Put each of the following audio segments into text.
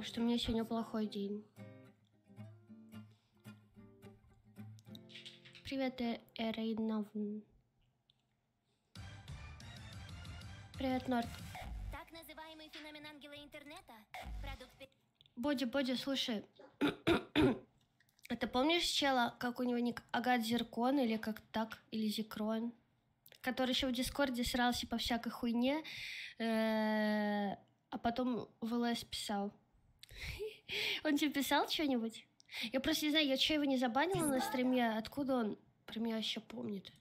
Потому что у меня сегодня плохой день. Привет, Эрейновн. Привет, Норд. Так называемый феномен ангела интернета. Продукт... Боди, слушай. А ты помнишь чела, как у него ник Агат Зеркон или как так, или Зикрон? Который еще в Дискорде срался по всякой хуйне, а потом в ЛС писал. Он тебе писал что-нибудь? Я просто не знаю, я что, его не забанила на стриме? Откуда он про меня еще помнит?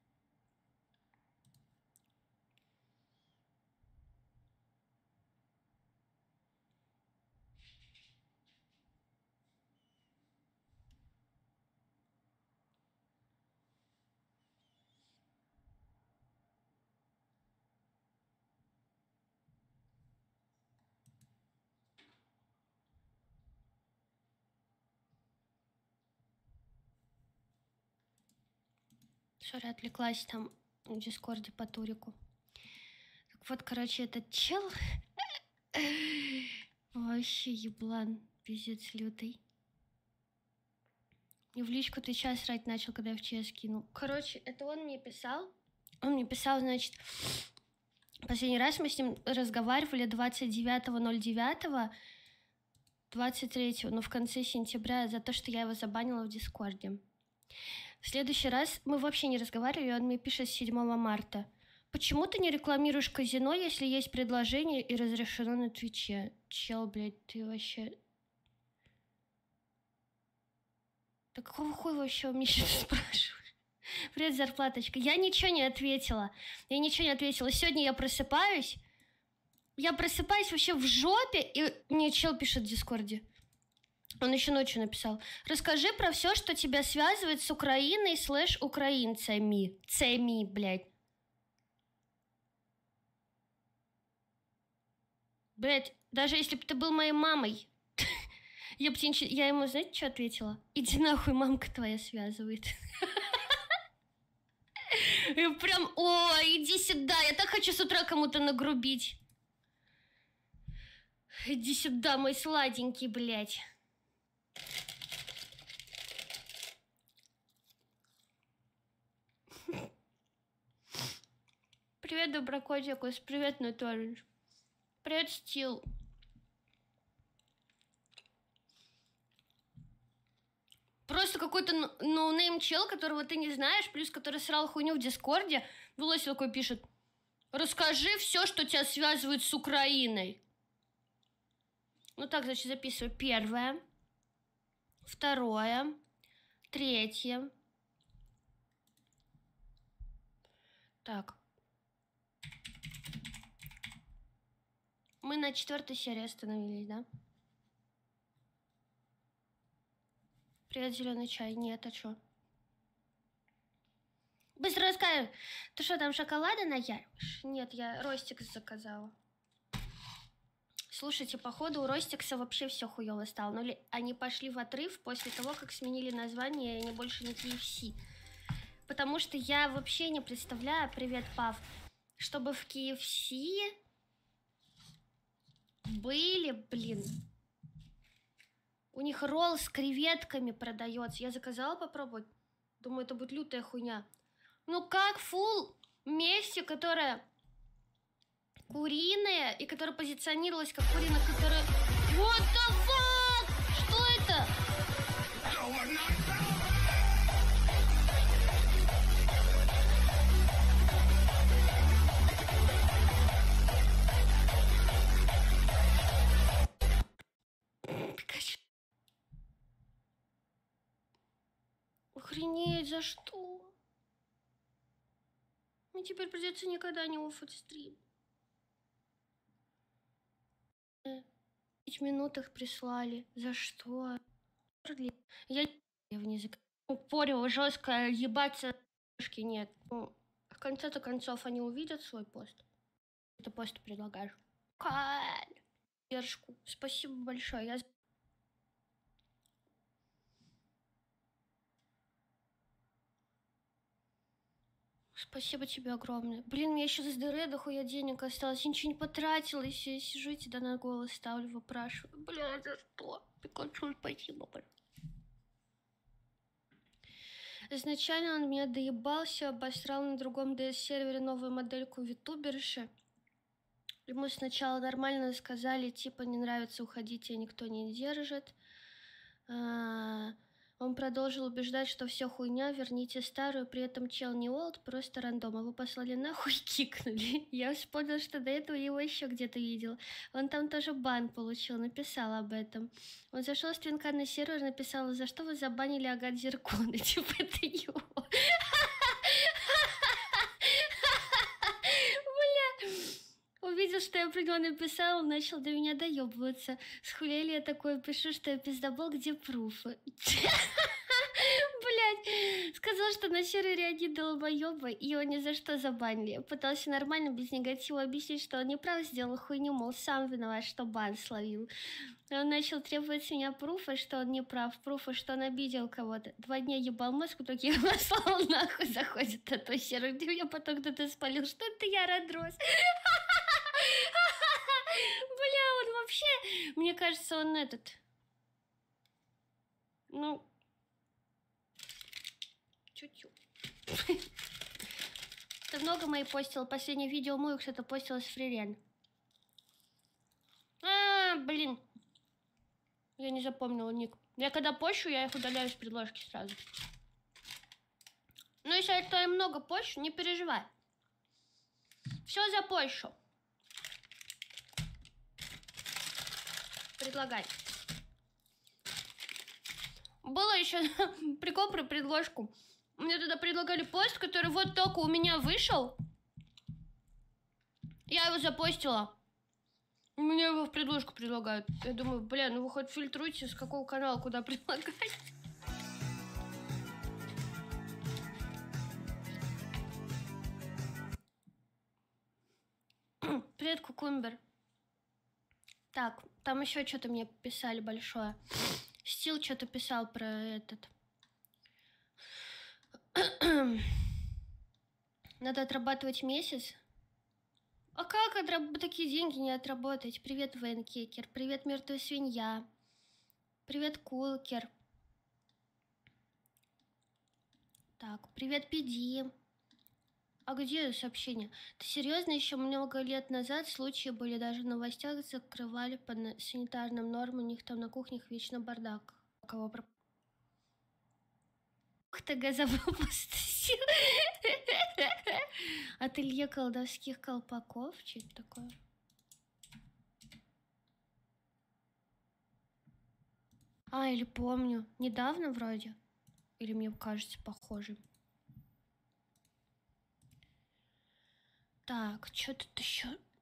Сори, отвлеклась там в Дискорде по турику. Так вот, короче, этот чел вообще еблан, пиздец лютый. И в личку ты час срать начал, когда я в ЧС кинул. Короче, это он мне писал. Он мне писал, значит, последний раз мы с ним разговаривали 29.09, 23, но в конце сентября за то, что я его забанила в Дискорде. В следующий раз мы вообще не разговаривали, он мне пишет с 7 марта. Почему ты не рекламируешь казино, если есть предложение и разрешено на Твиче? Чел, блядь, ты вообще... Да какого хуя вообще у меня сейчас спрашиваешь? Привет, зарплаточка. Я ничего не ответила. Сегодня я просыпаюсь вообще в жопе, и мне чел пишет в Дискорде. Он еще ночью написал. Расскажи про все, что тебя связывает с Украиной / украинцами. Цеми, блядь. Блядь, даже если бы ты был моей мамой, я ему, знаете, что ответила? Иди нахуй, мамка твоя связывает. И прям, иди сюда, я так хочу с утра кому-то нагрубить. Иди сюда, мой сладенький, блядь. Привет, Доброкотикус, привет, Наторич. Привет, Стил. Просто какой-то ноунейм чел, которого ты не знаешь, плюс который срал хуйню в Дискорде, в такой пишет. Расскажи все, что тебя связывает с Украиной. Ну так, значит, записываю. 1, 2, 3. Так. Мы на 4 серии остановились, да? Привет, зеленый чай. Нет, а чё? Быстро расскажи. Ты что, там шоколада наяриваешь? Нет, я Ростикс заказала. Слушайте, походу у Ростикса вообще все хуёво стало. Ну, они пошли в отрыв после того, как сменили название, и они больше не KFC. Потому что я вообще не представляю, привет, Пав, чтобы в KFC были, блин, у них ролл с креветками продается. Я заказала попробовать. Думаю, это будет лютая хуйня. Ну как фул Месси, которая куриная, и которая позиционировалась как куриная, которая... What the fuck? Что это? Охренеть, за что? Мне теперь придется никогда не уфать стрим. 5 минут их прислали. За что? Я вниз упорила жестко, ебаться нет. Ну, в конце-то концов они увидят свой пост. Ты пост предлагаешь. Каль. Поддержку. Спасибо большое. Я... Спасибо тебе огромное. Блин, мне еще с дыры дохуя денег осталось. Я ничего не потратила. Если я сижу и тебя на голос ставлю, выпрашиваю. Бля, за что? Пикачу, спасибо, бля. Изначально он меня доебался, обосрал на другом DS-сервере новую модельку витуберши. Ему сначала нормально сказали, типа, не нравится, уходить, тебя никто не держит. Он продолжил убеждать, что все хуйня, верните старую, при этом чел не олд, просто рандом. А вы послали нахуй и кикнули. Я вспомнил, что до этого его еще где-то видел. Он там тоже бан получил, написал об этом. Он зашел с твинка на сервер, написал, за что вы забанили Агат Зеркона. Типа, это его. Увидел, что я про него написала, он начал до меня доебываться. Схуяли я такое пишу, что я пиздобол, где пруфы? Блять, сказал, что на сервере они долбоёбы, и его ни за что забанили. Пытался нормально, без негатива объяснить, что он не прав, сделал хуйню, мол, сам виноват, что бан словил. Он начал требовать с меня пруфа, что он не прав, пруфа, что он обидел кого-то. 2 дня ебал мозг, в итоге я послал нахуй, заходит на той сервер, где меня потом кто-то спалил, что это я, Родрос. Бля, он вообще, мне кажется, он этот, ну, чуть-чуть. Ты много мои постил, последнее видео мою кто-то постил с Фрирен. Блин, я не запомнила ник. Я когда пощу, я их удаляю с предложки сразу. Ну, если я то много пощу, не переживай. Все запощу. Предлагай. Было еще прикол про предложку. Мне тогда предлагали пост, который вот только у меня вышел. Я его запостила. Мне его в предложку предлагают. Я думаю, бля, ну вы хоть фильтруйте, с какого канала куда предлагать. Привет, Кукумбер. Так, там еще что-то мне писали большое. Стил что-то писал про этот. Надо отрабатывать месяц. А как такие деньги не отработать? Привет, Вейнкекер. Привет, мертвая свинья. Привет, Кулкер. Так, привет, Пиди. А где сообщение? Ты серьезно? Еще много лет назад случаи были, даже в новостях закрывали по санитарным нормам, у них там на кухнях вечно бардак. Кого про... Ух ты, газопропустил. Ателье колдовских колпаков? Что это такое? Или помню. Недавно вроде. Или мне кажется похожим. Так, что тут еще?